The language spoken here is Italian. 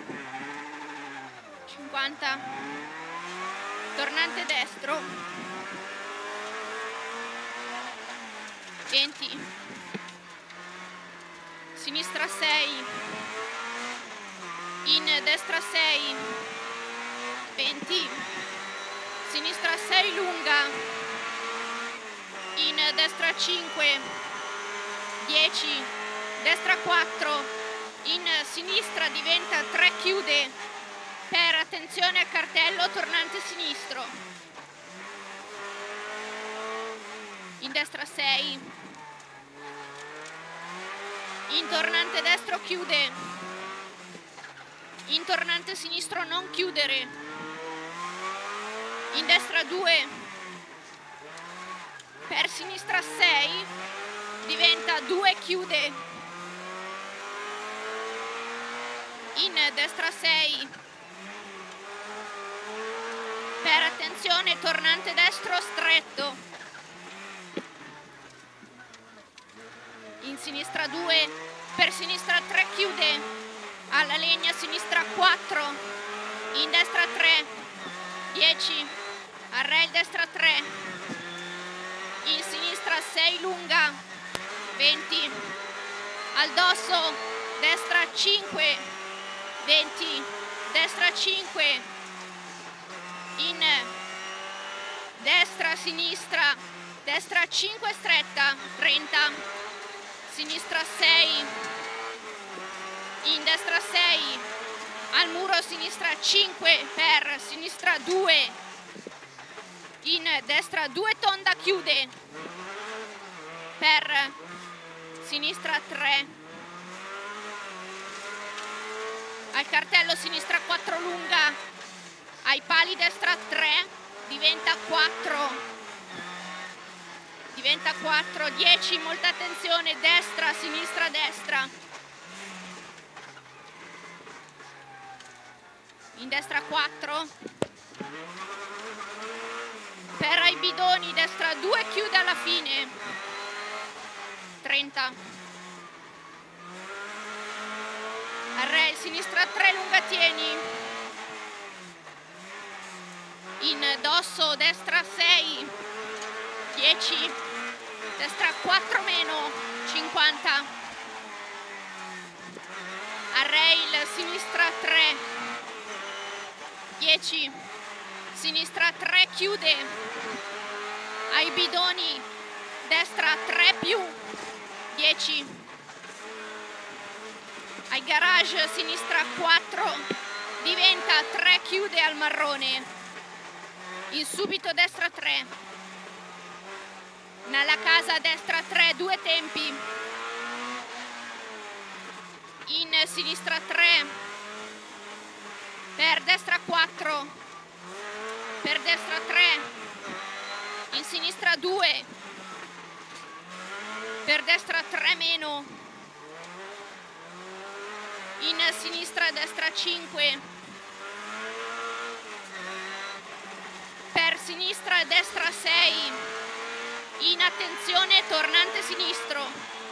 50, tornante destro, 20, sinistra 6, in destra 6, 20, sinistra 6 lunga, in destra 5, 10, destra 4, in sinistra diventa 3, chiude, per attenzione al cartello, tornante sinistro, in destra 6, in tornante destro chiude, in tornante sinistro non chiudere, in destra 2, per sinistra 6, diventa 2, chiude, in destra 6, per attenzione tornante destro stretto, in sinistra 2, per sinistra 3 chiude, alla legna sinistra 4, in destra 3, 10, al rail destra 3, in sinistra 6 lunga, 20, al dosso destra 5, 20, destra 5, in destra sinistra, destra 5 stretta, 30, sinistra 6, in destra 6, al muro sinistra 5, per sinistra 2, in destra 2 tonda chiude, per sinistra 3, al cartello sinistra 4 lunga, ai pali destra 3, diventa 4, 10, molta attenzione, destra, sinistra, destra, in destra 4, per ai bidoni, destra 2, chiude alla fine, 30, al rail, sinistra 3, lunga tieni, in dosso, destra 6, 10, destra 4 meno, 50, al rail, sinistra 3, 10, sinistra 3 chiude, ai bidoni, destra 3 più, 10, ai garage, sinistra 4, diventa 3, chiude al marrone, in subito destra 3, nella casa destra 3, 2 tempi, in sinistra 3, per destra 4, per destra 3, in sinistra 2, per destra 3 meno, in sinistra destra 5, per sinistra destra 6, in attenzione tornante sinistro,